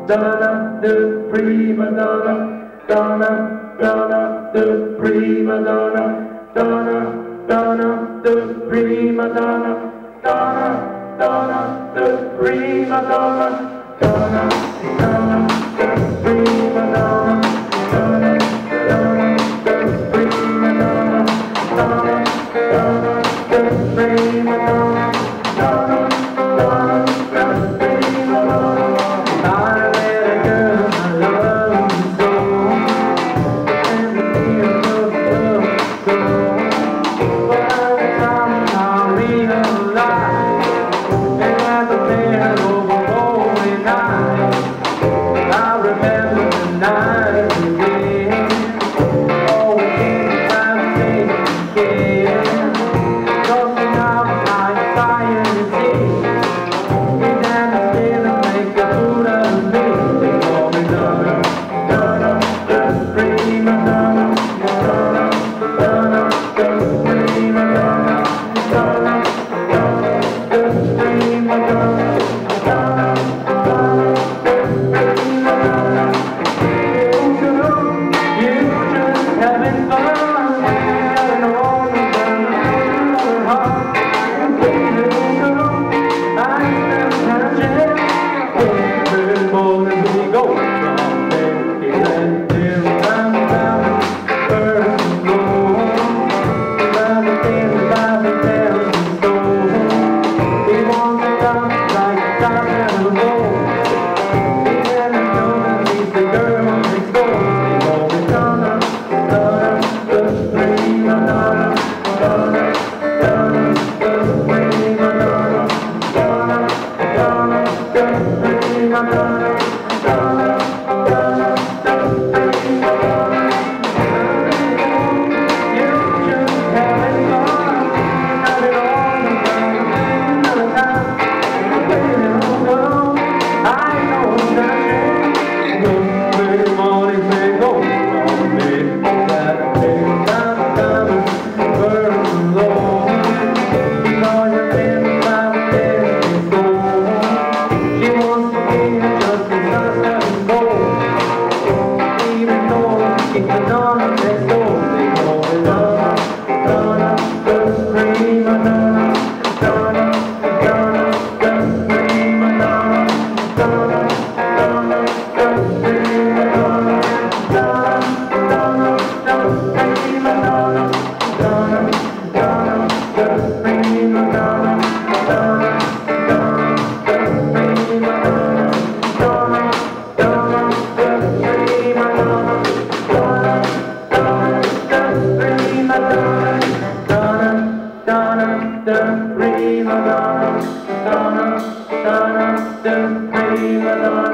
Donna, the prima donna, Donna, Donna, the prima donna, Donna, Donna, the prima donna, Donna, Donna, the prima donna, Donna, Donna, the prima donna, Donna, Donna, the prima donna, Donna, Donna, the prima donna, Donna, Donna, the prima donna. I met a girl I love so, and the feeling of love so. By the time I realized that the man over holy night, I remember the night again. Oh, we can't find things again. Something out like fire and sea. We dance still and make a fool of me. They call me Donna, Donna, the prima donna, Donna, Donna, the prima donna, Donna, Donna, the prima donna, Donna, Donna, the prima donna. You just having fun, having all the fun in your heart. I spend every morning we go from bed till down, first and gold. About the things about the tales and stories. We want to love like time and gold. We never know he's the girl next door. They call me Donna, Donna, the prima donna, Donna, Donna, the prima donna, Donna, Donna, the prima donna, Donna, Donna, the prima donna. You just having fun, having all the fun of the time. When you go, I know that every morning they go from me. That big time burns low. Because you've been my baby soul. She wants to be just as fast as gold. Even though she's the Donna next door. They call me Donna, Donna, the prima donna, Donna, Donna, the prima donna, Donna, Donna, the prima donna, Donna, Donna, the prima donna, Donna, Donna, the prima donna, Donna, Donna, the prima donna, Donna, Donna, the prima donna, Donna, Donna, the prima donna, Donna, Donna, the prima donna, Donna, Donna, the prima donna.